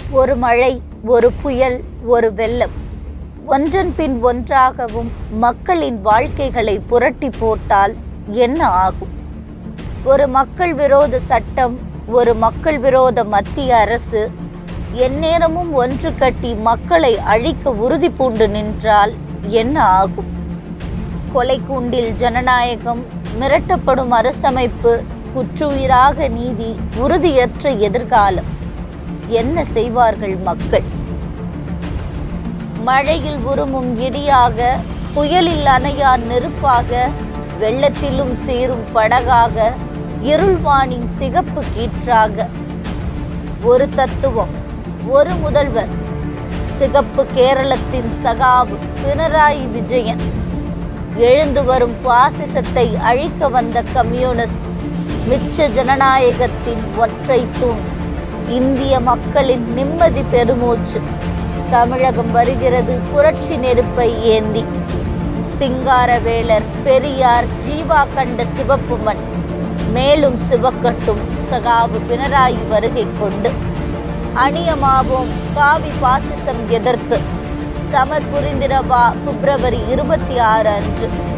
ஒரு மழை, ஒரு புயல், ஒரு வெள்ளம் ஒன்றன் பின் ஒன்றாகவும் மக்களின் வாழ்க்கைகளை புரட்டி போட்டால் என்ன ஆகும்? ஒரு மக்கள் விரோத சட்டம், ஒரு மக்கள் விரோத மத்திய அரசு எந்நேரமும் ஒன்று கட்டி மக்களை அழிக்க உறுதி பூண்டு நின்றால் என்ன ஆகும்? கொலை கூண்டில் ஜனநாயகம், மிரட்டப்படும் அரசமைப்பு, குற்றுயிராக நீதி, உறுதியற்ற எதிர்காலம். என்ன செய்வார்கள் மக்கள்? மழையில் உருமும் இடியாக, புயலில் அணையா நெருப்பாக, வெள்ளத்திலும் சேரும் படகாக, இருள்வானின் சிகப்பு கீற்றாக. ஒரு தத்துவம், ஒரு முதல்வர், சிகப்பு கேரளத்தின் சகாவு பினராயி விஜயன். எழுந்து வரும் பாசிசத்தை அழிக்க வந்த கம்யூனிஸ்ட், மிச்ச ஜனநாயகத்தின் ஒற்றை தூண், இந்திய மக்களின் நிம்மதி பெருமூச்சு. தமிழகம் வருகிறது புரட்சி நெருப்பை ஏந்தி. சிங்காரவேலர், பெரியார், ஜீவா கண்ட சிவப்பு மண் மேலும் சிவக்கட்டும் சகாவு பினராயி வருகை கொண்டு. அணியமாவோம் காவி பாசிசம் எதிர்த்து. சமர் புரிந்திடவா பிப்ரவரி 26 அன்று.